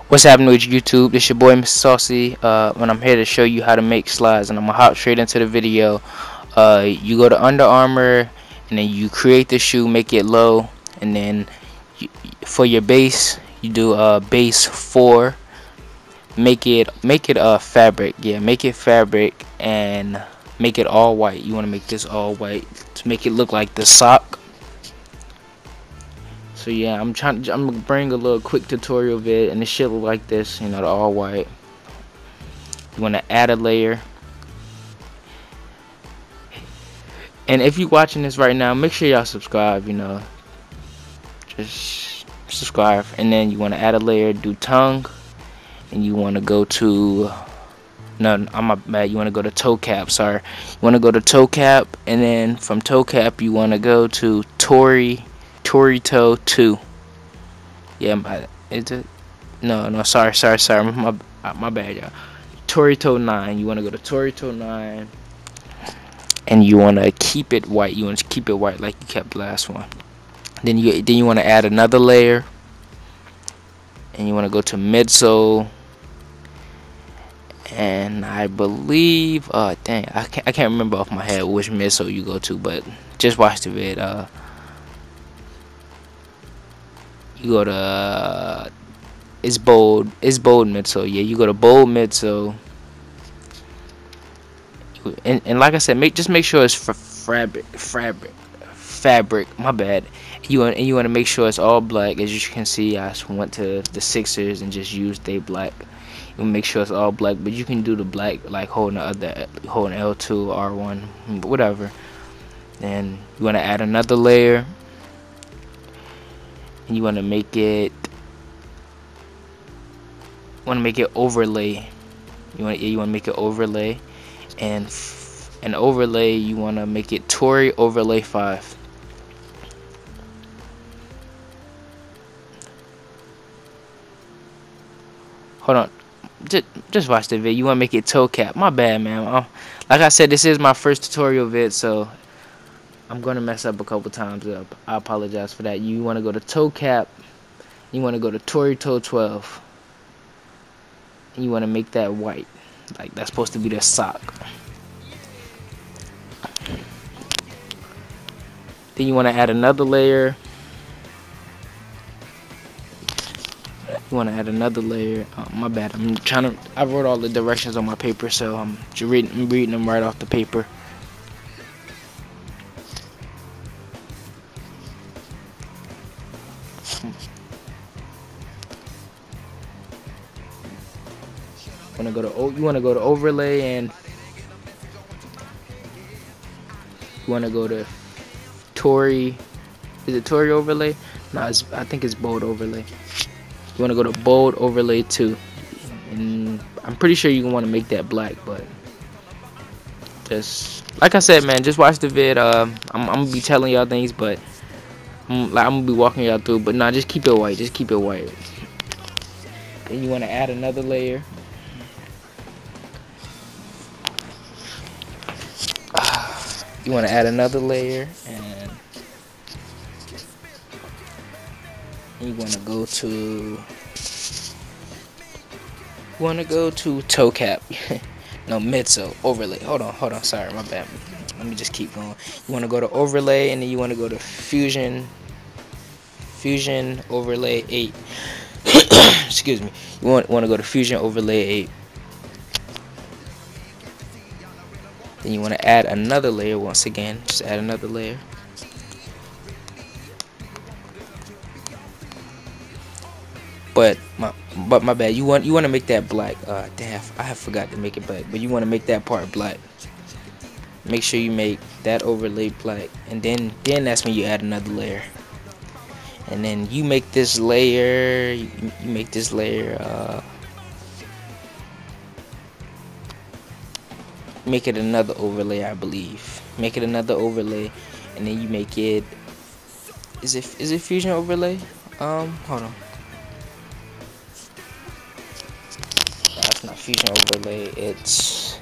What's happening with YouTube? This your boy Mr. Saucy. When I'm here to show you how to make slides, and I'm gonna hop straight into the video. You go to Under Armour, and then you create the shoe, make it low, and then for your base, you do base 4. Make it fabric. Yeah, make it fabric and make it all white. You want to make this all white to make it look like the sock. So yeah, I'm gonna bring a little quick tutorial vid, and it should look like this, you know, the all white. You want to add a layer, and if you're watching this right now, make sure y'all subscribe. You know, just subscribe, and then you want to add a layer, do tongue, and you want to go to I'm bad. You want to go to toe cap. Sorry, you want to go to toe cap, and then from toe cap you want to go to Toe 2. Yeah, is it? No, sorry. My bad, y'all. Toe 9. You want to go to Toe 9, and you want to keep it white. You want to keep it white like you kept the last one. Then you want to add another layer, and you want to go to midsole. And I believe, I can't remember off my head which midsole you go to, but just watch the vid. You go to it's bold midsole. Yeah, you go to bold midsole, and like I said, just make sure it's for fabric. My bad. You want to make sure it's all black. As you can see, I went to the Sixers and just used they black. You make sure it's all black, but you can do the black like holding L2, R1, whatever. Then you want to add another layer, and you want to make it overlay. You want to make it overlay, and an overlay you want to make it Tory overlay 5. Hold on. Just watch the video. You want to make it toe cap. My bad, man. Like I said, this is my first tutorial vid, so I'm gonna mess up a couple times. I apologize for that. You want to go to toe cap. You want to go to Toe 12, and you want to make that white. Like that's supposed to be the sock. Then you want to add another layer. You want to add another layer. My bad. I wrote all the directions on my paper, so I'm reading them right off the paper. You want to go to overlay, and you want to go to Tory. Is it Tory overlay? No, I think it's bold overlay. You want to go to bold overlay 2, and I'm pretty sure you want to make that black, but just like I said, man, just watch the vid. I'm gonna be telling y'all things, but I'm gonna be walking y'all through. But nah, just keep it white. Just keep it white. Then you want to add another layer. You want to add another layer, and you want to go to toe cap. No, midsole overlay. Hold on, sorry, my bad. Let me just keep going. You want to go to overlay, and then you want to go to fusion overlay 8. Excuse me. You want to go to fusion overlay 8. Then you want to add another layer once again. Just add another layer. But my bad. You want to make that black. Damn, I have forgot to make it black. But you want to make that part black. Make sure you make that overlay black, and then that's when you add another layer. And then you make this layer. You make this layer. Make it another overlay, I believe. Make it another overlay, and then you make it. Is it fusion overlay? Hold on. It's not fusion overlay. It's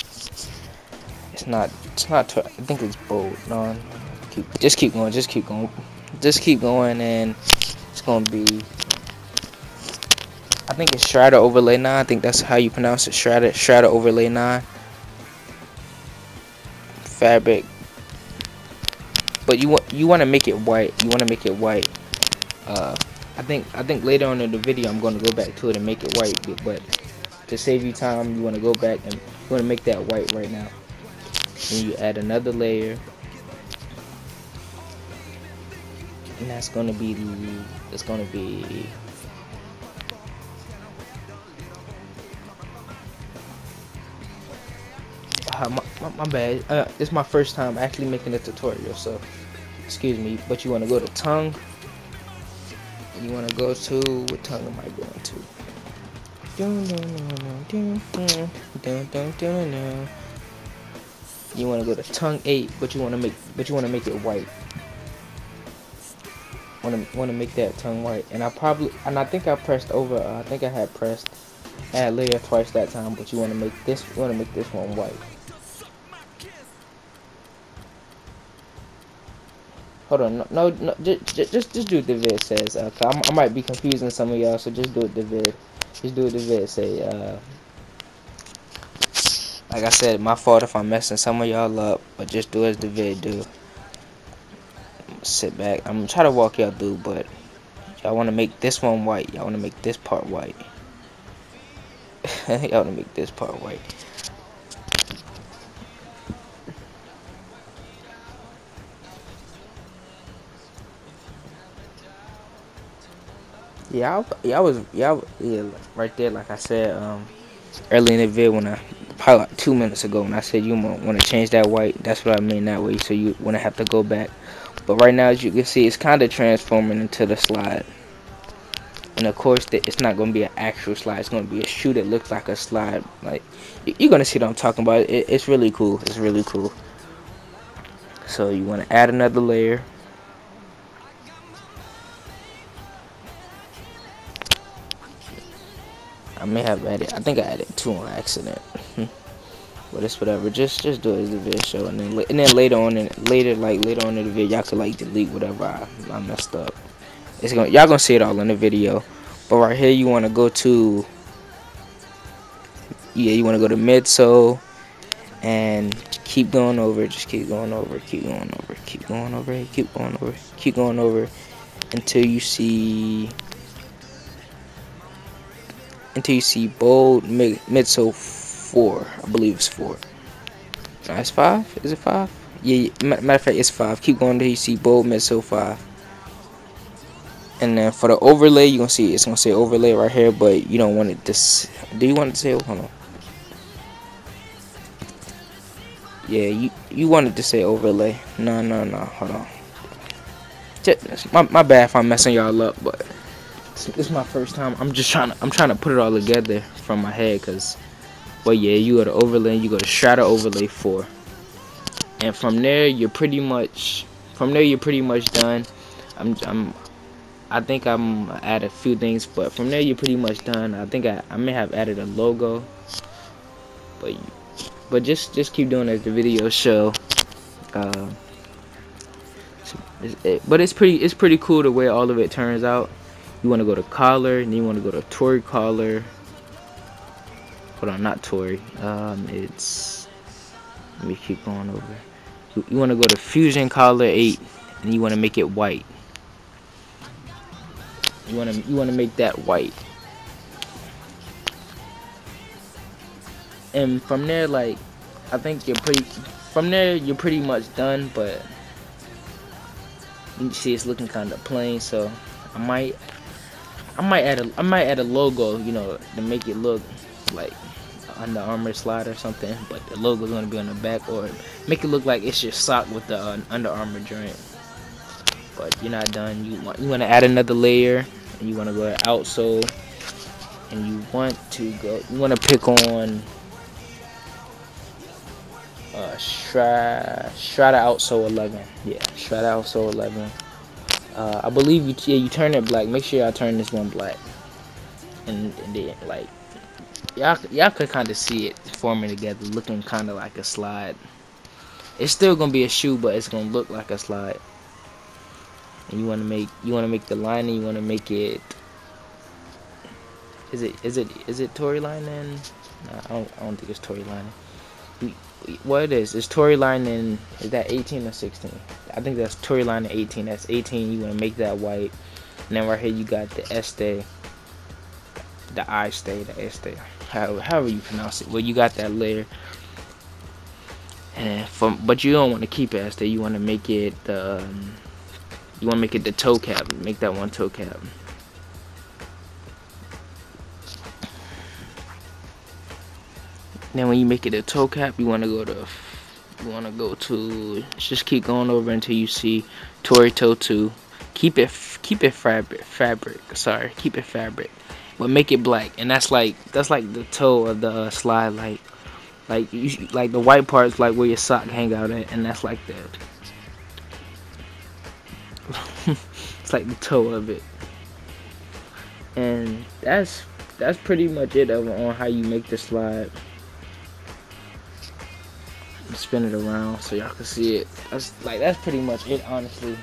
not. I think it's bold. No, just keep going. Just keep going, and it's gonna be. think it's Strata Overlay 9. I think that's how you pronounce it. Strata Overlay 9 fabric. But you want to make it white. You want to make it white. I think later on in the video I'm going to go back to it and make it white. But to save you time, you want to go back and you want to make that white right now. And you add another layer. And that's going to be my bad. It's my first time actually making a tutorial, so excuse me. But you want to go to tongue. And you want to go to, what tongue am I going to? You want to go to tongue 8, but you want to make it white. Want to make that tongue white. And I think I pressed over. I think I had pressed add layer twice that time, but you want to make this one white. Hold on, no, just do what the vid says. I might be confusing some of y'all, so just do what the vid. Just do what the vid say. Like I said, my fault if I'm messing some of y'all up, but just do as the vid do. Sit back. I'm gonna try to walk y'all through, but y'all want to make this one white. Y'all want to make this part white. Y'all want to make this part white. Yeah, right there. Like I said, early in the vid when probably like 2 minutes ago when I said you want to change that white. That's what I mean that way. So you want to have to go back. But right now, as you can see, it's kind of transforming into the slide. And of course, it's not going to be an actual slide. It's going to be a shoe that looks like a slide. Like you're going to see what I'm talking about. It's really cool. It's really cool. So you want to add another layer. I may have added. I think I added 2 on accident. But it's whatever. Just do it as the video show, and then later on in the video, y'all could like delete whatever I messed up. Y'all gonna see it all in the video. But right here, you want to go to you want to go to midsole and keep going over. Just keep going over. Keep going over. Keep going over. Keep going over. Keep going over until you see bold midsole 4. I believe it's 4. No, it's 5. Is it 5? Yeah. Matter of fact, it's 5. Keep going until you see bold midsole 5. And then for the overlay, you're gonna see it's gonna say overlay right here, but you don't want it to. Do you want it to say? Hold on. Yeah, you want it to say overlay. No. Hold on. My bad if I'm messing y'all up, but this is my first time. I'm trying to put it all together from my head, cause. But yeah, you go to overlay. You go to Strata Overlay 4, and from there you're pretty much done. I think I'm add a few things, but from there you're pretty much done. I think I may have added a logo, but just keep doing as the video show. But it's pretty cool the way all of it turns out. You want to go to collar, and then you want to go to Tory collar. Hold on, not Tory. Let me keep going over. You want to go to Fusion collar 8, and you want to make it white. You want to make that white. And from there, like, I think you're pretty much done, but you can see it's looking kind of plain, so I might add a logo, you know, to make it look like Under Armour slide or something, but the logo's gonna be on the back, or make it look like it's your sock with the Under Armour joint. But you're not done. You want to add another layer, and you want to go to outsole, and you want to pick on Strata outsole 11. Yeah, Strata outsole 11. I believe you turn it black. Make sure y'all turn this one black, and then like y'all could kind of see it forming together, looking kind of like a slide. It's still gonna be a shoe, but it's gonna look like a slide. And you want to make the lining. You want to make it Is it Tory Linen? No, I don't think it's Tory Linen. What it is Tory Linen, is that 18 or 16? I think that's Tory Linen 18. That's 18. You want to make that white. And then right here you got the este, the I stay, the este, however you pronounce it. Well, you got that layer. And but you don't want to keep it este. You want to make it the toe cap. Make that one toe cap. Then when you make it a toe cap, you want to just keep going over until you see Tory toe 2. Keep it fabric. Sorry, keep it fabric, but make it black. And that's like the toe of the slide, like the white parts, like where your sock hang out at, and that's like that. It's like the toe of it. And that's pretty much it on how you make the slide. Spin it around so y'all can see it. That's pretty much it, honestly.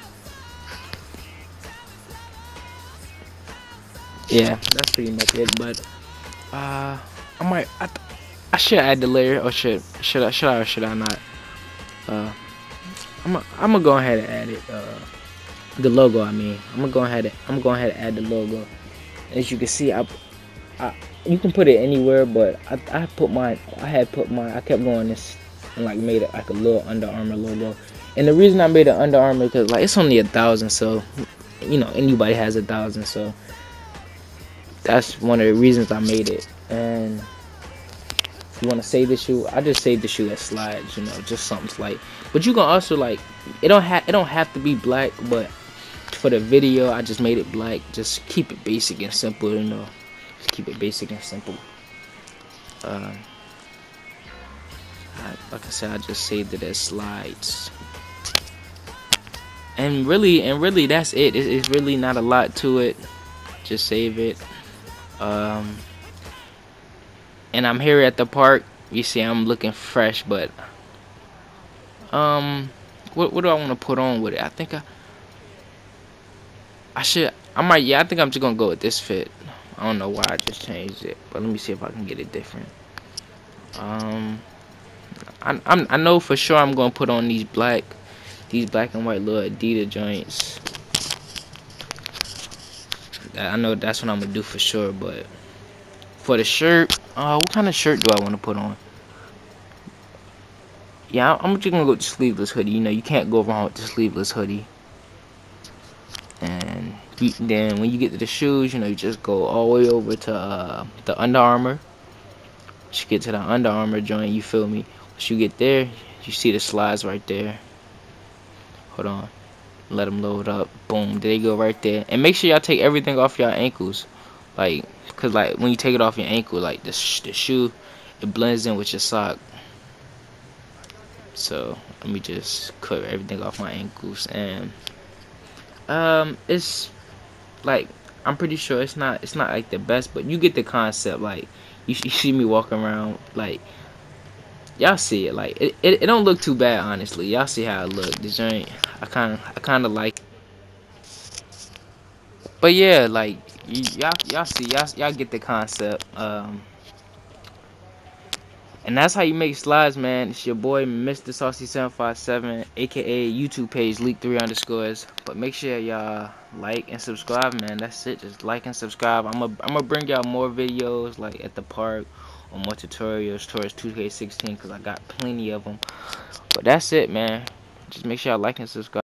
Yeah, that's pretty much it. But I should add the layer, or should I not? I'm gonna go ahead and add it. The logo, I mean. I'm gonna go ahead and add the logo. As you can see, you can put it anywhere, but I kept going this and like made it like a little Under Armour logo. And the reason I made it Under Armour, because like it's only 1,000, so you know anybody has 1,000, so that's one of the reasons I made it. And you want to save the shoe, I just saved the shoe as slides, you know, just something slight. But you can also, like, it don't have to be black, but for the video I just made it black. Just keep it basic and simple, you know. Just keep it basic and simple. Like I said, I just saved it as slides. And really that's it. It's really not a lot to it. Just save it. And I'm here at the park. You see I'm looking fresh, but what do I want to put on with it? I think I think I'm just gonna go with this fit. I don't know why I just changed it, but let me see if I can get it different. I know for sure I'm gonna put on these black and white little Adidas joints. I know that's what I'm gonna do for sure. But for the shirt, what kind of shirt do I want to put on? Yeah, I'm just gonna go with the sleeveless hoodie. You know, you can't go wrong with the sleeveless hoodie. And then when you get to the shoes, you know, you just go all the way over to the Under Armour. You get to the Under Armour joint, you feel me? Once you get there, you see the slides right there. Hold on, let them load up. Boom, there they go right there. And make sure y'all take everything off your ankles, like, cause like when you take it off your ankle, like the shoe, it blends in with your sock. So let me just cut everything off my ankles. And it's like, I'm pretty sure it's not like the best, but you get the concept. Like you see me walking around, like y'all see it. Like it don't look too bad, honestly. Y'all see how it look. The joint, I kind of like. But yeah, like y'all see, y'all get the concept. And that's how you make slides, man. It's your boy Mr. Saucy 757, aka YouTube page Leak3_. But make sure y'all like and subscribe, man. That's it. Just like and subscribe. I'm gonna bring y'all more videos, like at the park, or more tutorials towards 2K16, because I got plenty of them. But that's it, man. Just make sure y'all like and subscribe.